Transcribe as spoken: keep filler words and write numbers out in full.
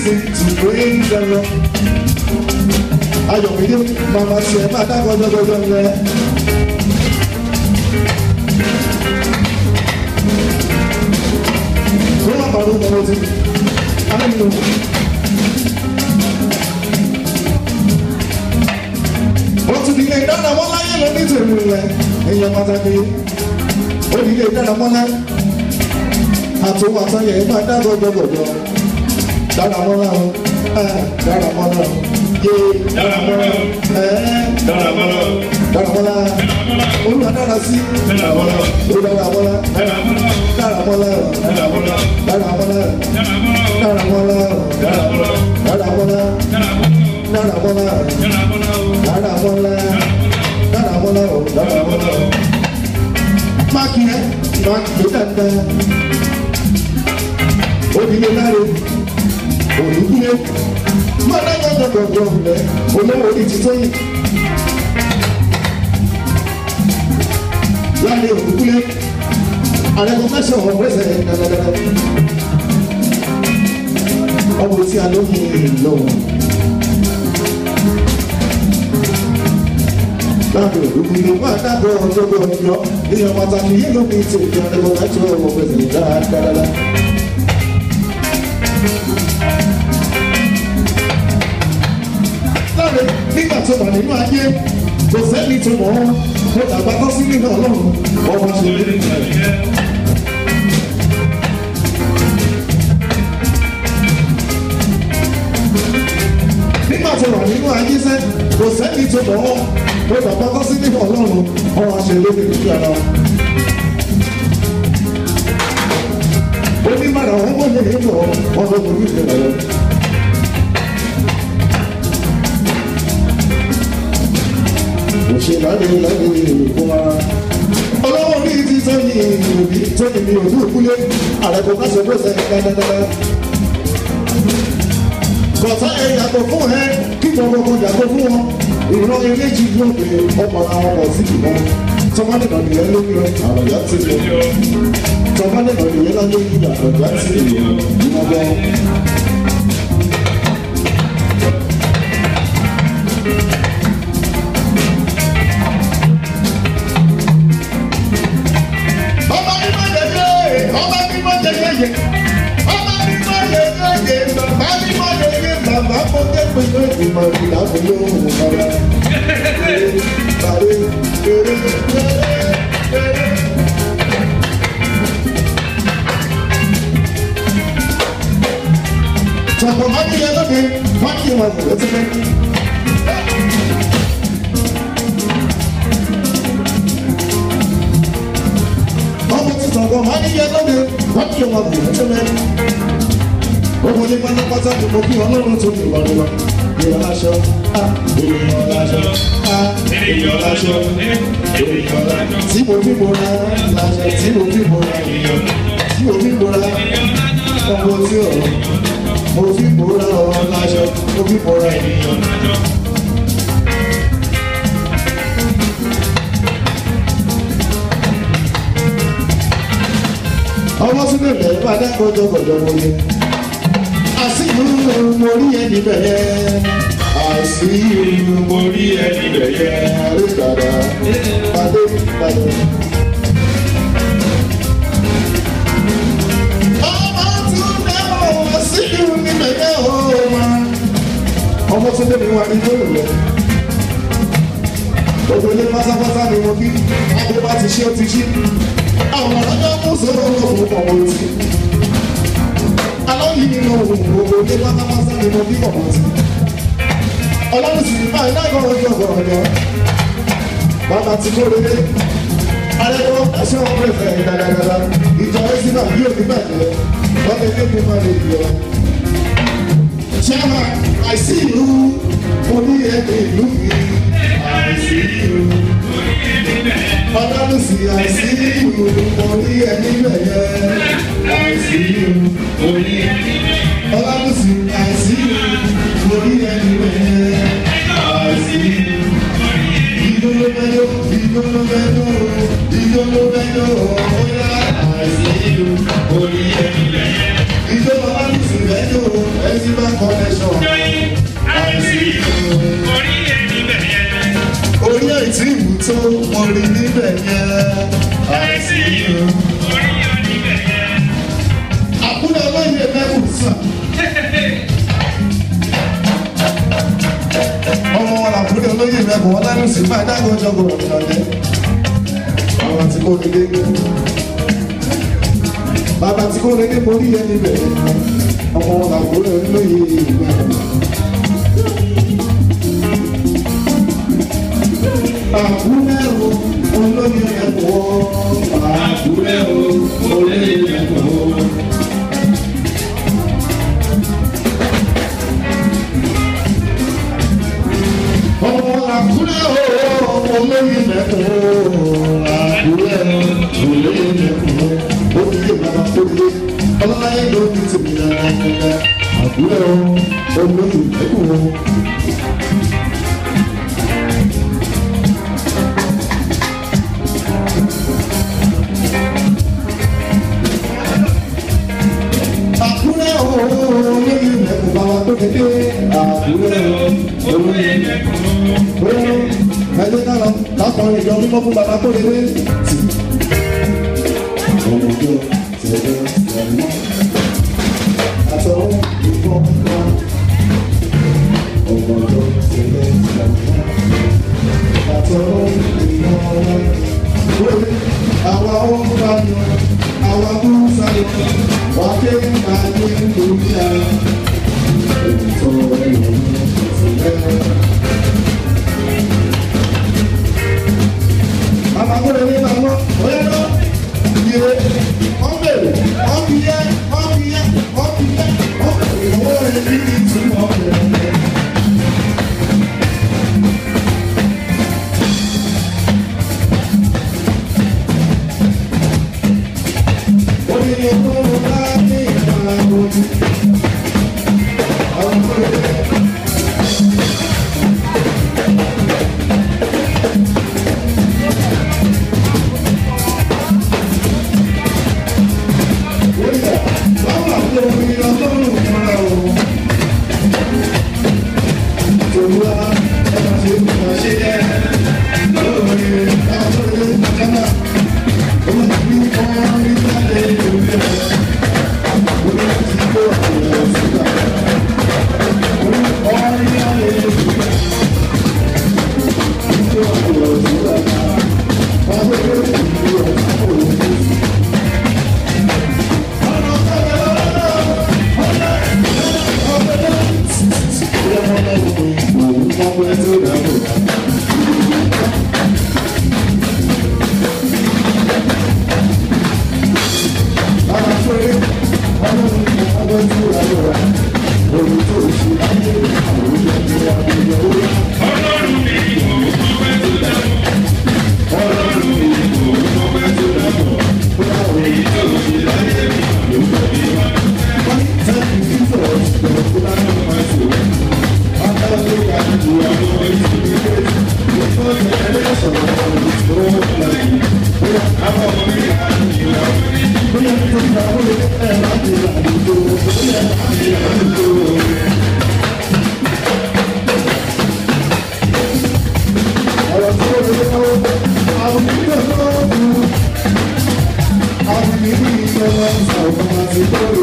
reason to praise the Lord. Ayọ̀mídé màmá tiẹ̀ máa dá gọjọgọjọ rẹ̀. Kó má bàa ló mọ̀ ọ́ ti. Amínú. Ó ti di ilé ìdáná wọn láyé lọ ní tèmi rẹ̀. Èèyàn pàtàkì. Ó di ilé ìdáná wọn láyé. Àtòwò àtọyẹ máa dá gọjọgọjọ. Dára wọn láwọn. Dára wọn láwọn. Dára mọ́lá, dára mọ́lá, dára mọ́lá, olúwa dára sí. dára mọ́lá, Olúwa dára mọ́lá, dára mọ́lá, dára mọ́lá, dára mọ́lá, dára mọ́lá, dára mọ́lá, dára mọ́lá, dára mọ́lá, dára mọ́lá, dára mọ́lá, dára mọ́lá, dára mọ́lá, dára mọ́lá, dára mọ́lá. Máàkì ẹ̀ máàkì dandan. Òdìlé láre, òdìkúlé. Mọ́lá gbọ́dọ̀ rẹ̀ olówó orí ti tóyìn. Láàrin òkúkúlé, àrẹ́kùn fẹ́sẹ̀ ọ̀hún pẹ́sẹ̀ dáadáa. Ọmọ tí a lóyìn lọ́wọ́. Láàrin òkúkúlé, máa dábọ̀ ọjọ́gbọ̀ ọjọ́. Èèyàn pàtàkì yìí ló fi ti ìjọ àrẹ́kùn fẹ́sẹ̀ ọmọ pẹ́sẹ̀ dáadáa. Nígbà tó wà nínú ayé kò sẹ́ni tó mọ̀ ọ́ mo dàgbà tó sí nínú ọlọ́run ọmọ ṣe lé. Nígbà tó wà nínú ayé sẹ́ kò sẹ́ni tó mọ̀ ọ́ mo dàgbà tó sí nínú ọlọ́run ọmọ ṣe lé nínú ìyàrá. Onímọ̀ràn ọmọ mi nínú ọmọ mi nínú ìyàrá. Ṣe láre láre fún wa. Ọlọ́wọ́ ní ti sọ́yìn òbí sọ́yìn mi ò dúró kúlé. Ààrẹ kò ká sọ́kò sẹ́yìn dáadáa. Kọ̀tà ẹ̀ yàtọ̀ fún ẹ kí gbogbo kan yàtọ̀ fún wọn. Ìran eléjì yóò pè ọmọ àwọn ọmọ sí ìbọn. Tọ́mọ́lẹ̀ náà nìyẹn lórí rẹ̀ àròyá ti lè. Tọ́mọ́lẹ̀ náà nìyẹn lórí rẹ̀ àròyá ti lè. Ìmọ̀gbọ́n. Bàbá mo dé pẹ̀lú ìgbìmọ̀ ìdáàbò lóhùn bàbá. Bàbá kéré kéré. Sọ̀kò máa ń yẹ lóde, máa ń yẹ wọn kò lọ́tí mẹ́. Ọmọ ti sọ̀kò máa ń yẹ lóde, máa ń yẹ wọn kò lọ́tí mẹ́. Ọmọ ní pátápátá ni mo kí ọlọ́run tó ní ìwádìí lọ. Èèyàn láṣọ, èèyàn láṣọ, èèyàn láṣọ, èèyàn láṣọ. Tí mo fi mo ra láṣọ, tí mo fi mo ra tí mo fi mo ra ọmọ tí ọ̀rọ̀. Mo fi mo ra ọ̀rọ̀ láṣọ, mo fi mo ra èèyàn láṣọ. Ọmọ sínú ilẹ̀ bá dákọ̀ jọ̀gọ̀jọ̀ wọlé. Àṣìlú mo rí ẹni bẹ̀yẹ. Àṣìlú mo rí ẹni bẹ̀yẹ. Àríkàdá pàdé pàdé. Ọmọ tún dábọ̀ àṣìlú ní bẹ̀yẹ ọ̀ọ́mà. Ọmọ tún dé mi wá ní lórí rẹ̀. Gbogbo ilé pátápátá ni mo bí. Adé bá ti ṣe ó ti ṣí. Àwọn ọ̀rọ̀ mú sọ̀rọ̀ fún ọmọ òtí. Alọ́yìn nínú ohun gbogbo ní pátápátá ni mo bí ọmọ òtí. Ọlọ́run sì ní báyìí láìpẹ́ ọjọ́ ọ̀gọ̀rọ̀jọ́. Bàbá ti kó lóde. Arẹ́gbọ́ ẹ̀ṣẹ́ wọn pè fẹ́ ìdàgàgàgà. Ìjọ ẹ̀sìn náà yóò ní bàjẹ́. Wọ́n lè dé nípa lè yọ. Chairman, I see you. Mo ní ẹgbẹ́ ìlú mi. I see you. Ọlọ́run sì I see you. Mo ní ẹni bẹ̀yẹ. I see you. Mo ní ẹni bẹ̀yẹ. Ọlọ́run sì I see you. Mo ní ẹni bẹ̀yẹ. I see you. Ìdóló bẹ́jọ́, ìdóló bẹ́jọ́, ìdóló bẹ́jọ́, ọ̀yá. I see you. Mo ní ẹni bẹ̀yẹ. Ìjọba ọlọ́run sì bẹ́jọ́, ẹ̀sìn bá kọ́. Àkúrẹ́ olóyè mẹ́kù sàn. Ọmọ wọn làkúrẹ́ olóyè mẹ́kù wọn lẹ́nu sí máa dágọ́ ọjọ́ gbọ́dọ̀ ìrọ̀lẹ́. Àwọn àti kò ní dé. Bàbá tí kò ní dé borí yẹn níbẹ̀. Ọmọ wọn làkúrẹ́ olóyè mẹ́kù. Àkúrẹ́ o olóyè mẹ́kù o. Àkúrẹ́ o olóyè mẹ́kù o. Ọmọ Àkúrẹ́ o olóyè mẹ́kù o. Àkúrẹ́ o olóyè mẹ́kù o. Ó ti yé bàbá kórè ọlọ́láyé ló ti tèmi dáadáa. Àkúrẹ́ o olóyè mẹ́kù o. Àkúrẹ́ o olóyè mẹ́kù bàbá tó kéde. Àkúrẹ́ o olóyè mẹ́kù o. Ẹjẹ́ ká lọ lápọ̀rin ìjọ mímọ́ fún bàbá tó lédè. Ọmọ tó tẹ̀lé ẹ̀mọ́. Àtọ̀wọ́ ìfọ̀ kan. Ọmọ tó tẹ̀lé ẹ̀mọ́. Àtọ̀wọ́ ìfọ̀ kan. Wọ́n àwa ó ń bá yọ, àwa ó ń sáyọ, wà á ké máa ní lórí ara. Ètò ẹ̀yọ̀ ìfọ̀lẹ́. Mama ko le ni mama, oye no, ye, on bere, on biye, on biye, on biye, on bere, o le ni ni tu on bere. O ni ni ko la ni ma ko ti, on bere. I'll be